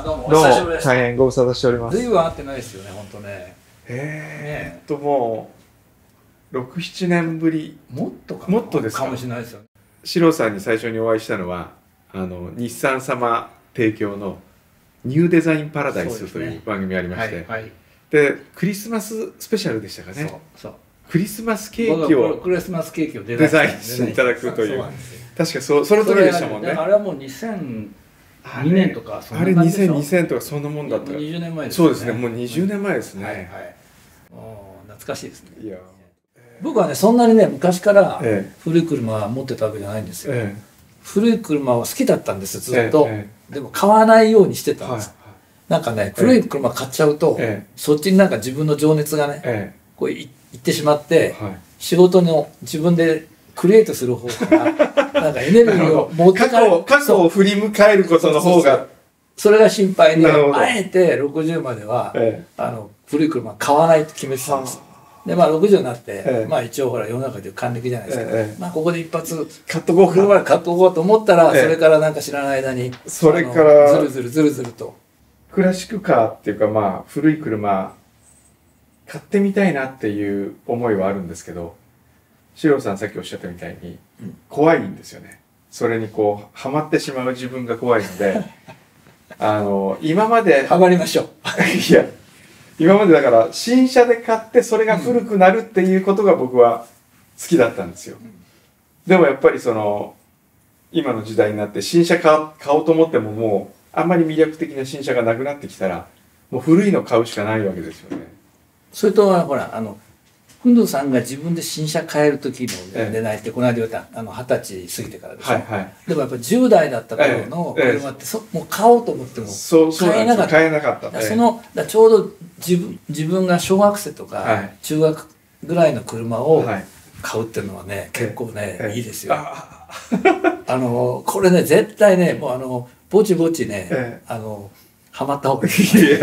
どうもおどうも久しぶりです。 大変ご無沙汰しております。 随分会ってないですよね、本当ね。 もう6、7年ぶり。 もっとかもっとですか。 かもしれないですよね。 四郎さんに最初にお会いしたのは日産様提供のニューデザインパラダイスという番組ありまして、 はい。 でクリスマススペシャルでしたかね。 そう。 クリスマスケーキをクリスマスケーキをデザインしていただくという。確かその時でしたもんね。 あれはもう2002年とか、 あれ2000とかそんなもんだった。 もう20年前ですね。 そうですね、もう20年前ですね。 はい。懐かしいですね。 いや、 僕はね、そんなにね、昔から古い車は持ってたわけじゃないんですよ。古い車は好きだったんです、ずっと。でも買わないようにしてたんです。なんかね、古い車買っちゃうと、そっちになんか自分の情熱がね、こういってしまって、仕事の自分でクリエイトする方からなんかエネルギーを持ってから過去を振り迎えることの方がそれが心配で、あえて60までは古い車買わないって決めてたんです。でまあ60になって、まあ一応ほら世の中で還暦じゃないですか、まあここで一発買っとこうか、 車買っとこうと思ったら、それからなんか知らない間にそれからずるずるとクラシックカーっていうか、まあ古い車買ってみたいなっていう思いはあるんですけど、四郎さんさっきおっしゃったみたいに怖いんですよね。それにこうハマってしまう自分が怖いので今までハマりましょういや今までだから新車で買ってそれが古くなるっていうことが僕は好きだったんですよ。でもやっぱりその今の時代になって新車買おうと思ってももうあんまり魅力的な新車がなくなってきたらもう古いの買うしかないわけですよね。 それとほらふんどさんが自分で新車買える時の値段ってこの間言った20歳過ぎてからでしょ、でもやっぱ10代だった頃の車ってもう買おうと思っても買えなかった。ちょうど自分が小学生とか中学ぐらいの車を買うっていうのはね、結構ねいいですよ。これね絶対ねもうぼちぼちねハマった方がい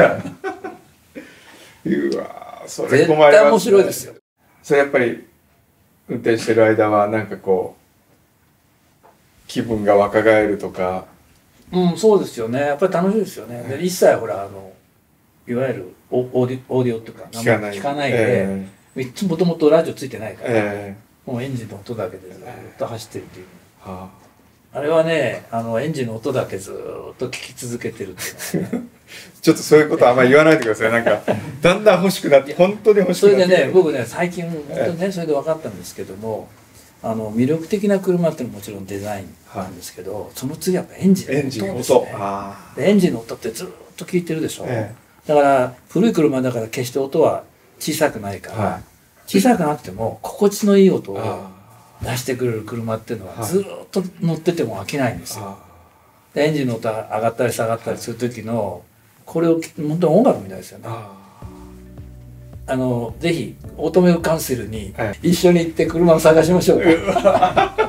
い。 うわそれ困りますね。 絶対面白いですよ。 それやっぱり運転してる間はなんかこう気分が若返るとか。 そうですよね。やっぱり楽しいですよね。で一切ほらいわゆるオーディオっていうか聞かないで、いつもともとラジオついてないから、もうエンジンの音だけでずっと走ってるっていう。あれはねエンジンの音だけずっと聞き続けてるっていうのはねちょっとそういうことあんまり言わないでください。なんかだんだん欲しくなって本当に欲しくなって。 それでね僕ね最近本当にねそれで分かったんですけども、魅力的な車っていうのはもちろんデザインなんですけど、その次はやっぱエンジンの音ですね。エンジンの音ってずっと聞いてるでしょ。だから古い車だから決して音は小さくないから、小さくなっても心地のいい音を出してくれる車っていうのはずっと乗ってても飽きないんですよ。エンジンの音上がったり下がったりする時のこれを本当に音楽みたいですよね。ぜひオートメイクカウンセルに一緒に行って車を探しましょうか。